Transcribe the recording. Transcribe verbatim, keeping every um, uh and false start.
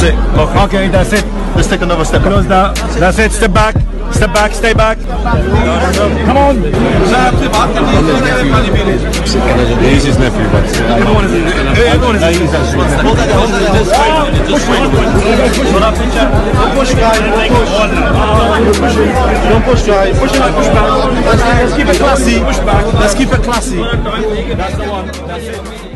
it. Okay. Okay, that's it. Let's take another step. Close that. That's it. Step back. Step back. Stay back. Come on. He's his nephew, but Everyone is. Everyone is. Don't push, guys. Don't push, guys. Push back. Push back. Let's keep it classy. Let's keep it classy. That's the one. That's it.